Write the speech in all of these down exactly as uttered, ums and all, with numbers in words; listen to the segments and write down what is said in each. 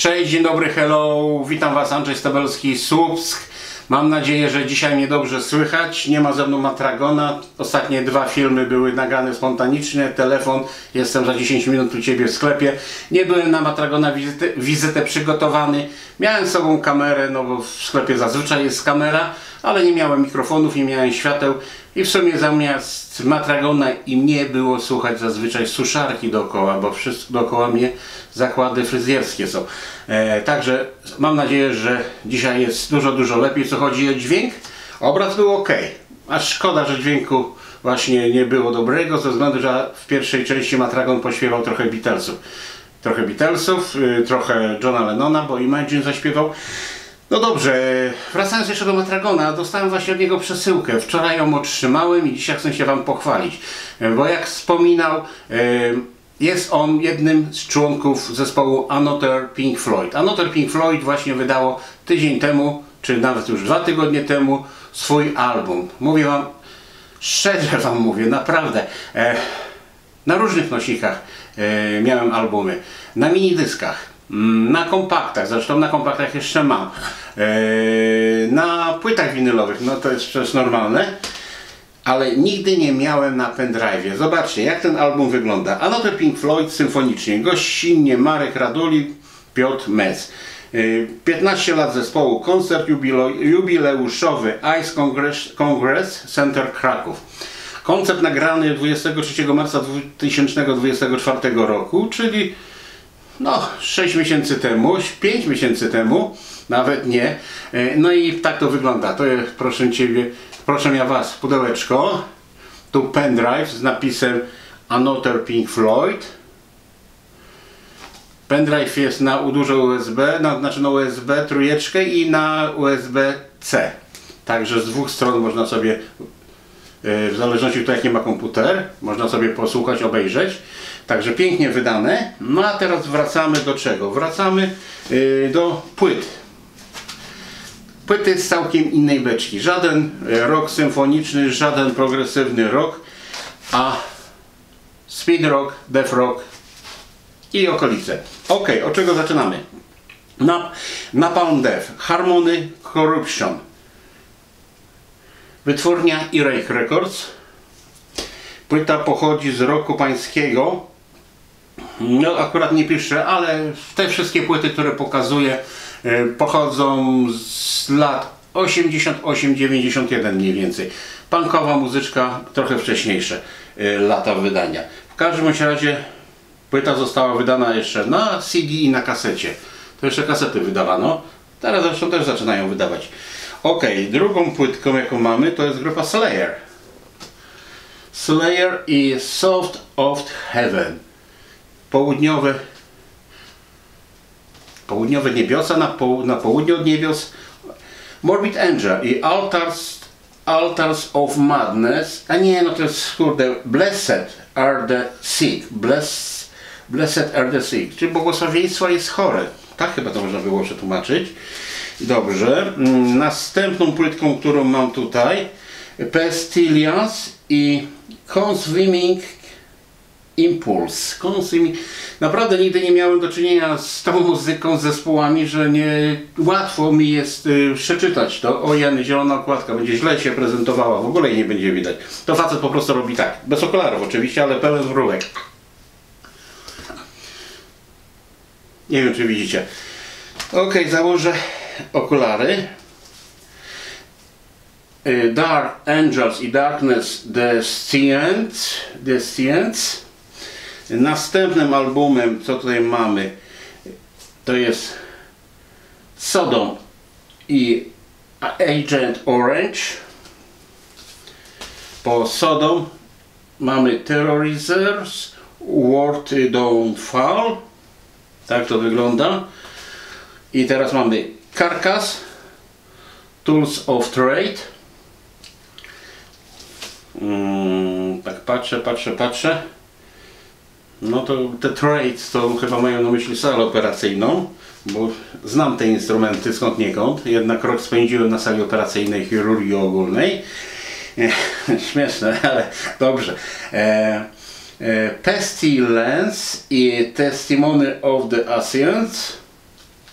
Cześć, dzień dobry, hello, witam Was, Andrzej Stabelski, Słupsk. Mam nadzieję, że dzisiaj mnie dobrze słychać. Nie ma ze mną Matragona. Ostatnie dwa filmy były nagrane spontanicznie. Telefon, jestem za dziesięć minut u Ciebie w sklepie. Nie byłem na Matragona wizytę, wizytę przygotowany. Miałem z sobą kamerę, no bo w sklepie zazwyczaj jest kamera, ale nie miałem mikrofonów, nie miałem świateł. I w sumie zamiast Matragona i mnie było słuchać zazwyczaj suszarki dookoła, bo wszystko dookoła mnie zakłady fryzjerskie są. E, także mam nadzieję, że dzisiaj jest dużo, dużo lepiej, co chodzi o dźwięk. Obraz był ok, a szkoda, że dźwięku właśnie nie było dobrego, ze względu, że w pierwszej części Matragon pośpiewał trochę Beatlesów. Trochę Beatlesów, y, trochę Johna Lennona, bo Imagine zaśpiewał. No dobrze, wracając jeszcze do Matragona, dostałem właśnie od niego przesyłkę. Wczoraj ją otrzymałem i dzisiaj chcę się Wam pochwalić. Bo jak wspominał, jest on jednym z członków zespołu Another Pink Floyd. Another Pink Floyd właśnie wydało tydzień temu, czy nawet już dwa tygodnie temu, swój album. Mówię Wam, szczerze Wam mówię, naprawdę, na różnych nośnikach miałem albumy, na minidyskach, na kompaktach, zresztą na kompaktach jeszcze mam, na płytach winylowych, no to jest przecież normalne, ale nigdy nie miałem na pendrive'ie. Zobaczcie, jak ten album wygląda. Another Pink Floyd symfonicznie, gościnnie Marek Raduli, Piotr Mez. piętnaście lat zespołu, koncert jubileuszowy Ice Congress, Congress Center Kraków. Koncert nagrany dwudziestego trzeciego marca dwa tysiące dwudziestego czwartego roku, czyli no sześć miesięcy temu, pięć miesięcy temu, nawet nie. No i tak to wygląda. To jest, proszę Ciebie, proszę ja Was, pudełeczko. Tu pendrive z napisem Another Pink Floyd. Pendrive jest na duże U S B, na, znaczy na U S B trójeczkę i na U S B C. Także z dwóch stron można sobie, w zależności od tego, jaki ma komputer, można sobie posłuchać, obejrzeć. Także pięknie wydane. No a teraz wracamy do czego? Wracamy yy, do płyt. Płyty z całkiem innej beczki. Żaden rock symfoniczny, żaden progresywny rock, a speed rock, death rock i okolice. Ok, od czego zaczynamy? Na, Napalm Death, Harmony Corruption. Wytwórnia Earache Records. Płyta pochodzi z roku pańskiego. No akurat nie piszę, ale te wszystkie płyty, które pokazuję, pochodzą z lat osiemdziesiąt osiem dziewięćdziesiąt jeden mniej więcej. Punkowa muzyczka, trochę wcześniejsze lata wydania. W każdym razie płyta została wydana jeszcze na C D i na kasecie. To jeszcze kasety wydawano. Teraz zresztą też zaczynają wydawać. Ok, drugą płytką jaką mamy, to jest grupa Slayer. Slayer i Soft of Heaven. Południowe Południowe niebiosa, na, poł na południe od niebios. Morbid Angel i Altars, Altars of Madness. A nie, no to jest, kurde, Blessed are the sick. Bless, blessed are the sick. Czyli błogosławieństwo jest chore. Tak chyba to można było przetłumaczyć. Dobrze. Następną płytką, którą mam tutaj, Pestilence i Consuming Impulse. Consuming. Naprawdę nigdy nie miałem do czynienia z tą muzyką, z zespołami, że nie łatwo mi jest y, przeczytać to. O jeny, zielona okładka, będzie źle się prezentowała, w ogóle jej nie będzie widać. To facet po prostu robi tak, bez okularów oczywiście, ale pełen wróbek. Nie wiem, czy widzicie. Ok, założę okulary. Dark Angels i Darkness Descent. Descent. Następnym albumem, co tutaj mamy, to jest Sodom i Agent Orange. Po Sodom mamy Terrorizers, World Don't Fall. Tak to wygląda. I teraz mamy Carcass, Tools of Trade. Hmm, tak patrzę, patrzę, patrzę. No to te trades to chyba mają na myśli salę operacyjną, bo znam te instrumenty skądniekąd. Jednak rok spędziłem na sali operacyjnej chirurgii ogólnej. Śmieszne, ale dobrze. E, e, Pestilence i Testimony of the Ancients.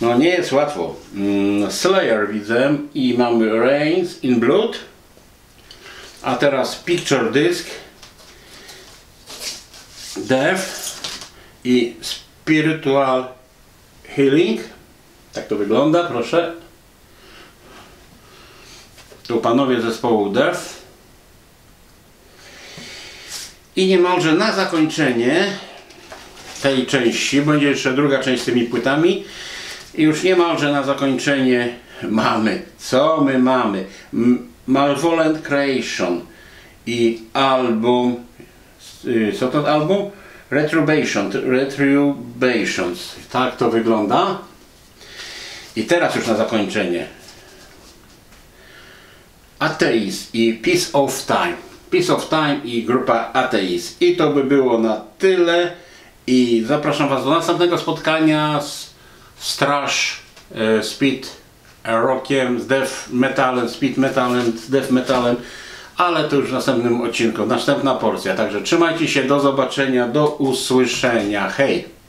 No nie jest łatwo. Mm, Slayer widzę i mamy Rains in Blood. A teraz Picture Disc, Death i Spiritual Healing. Tak to wygląda, proszę. Tu panowie zespołu Death. I niemalże na zakończenie tej części, będzie jeszcze druga część z tymi płytami. I już niemalże na zakończenie mamy. Co my mamy? Malevolent Creation i album, co to album? Retrobation, Retributions. Tak to wygląda. I teraz już na zakończenie Atheist i Piece of Time. Piece of Time i grupa Atheist. I to by było na tyle. I zapraszam Was do następnego spotkania z, z thrash, e, speed rockiem, z death metalem, speed metalem, z death metalem. Ale to już w następnym odcinku, następna porcja. Także trzymajcie się, do zobaczenia, do usłyszenia. Hej!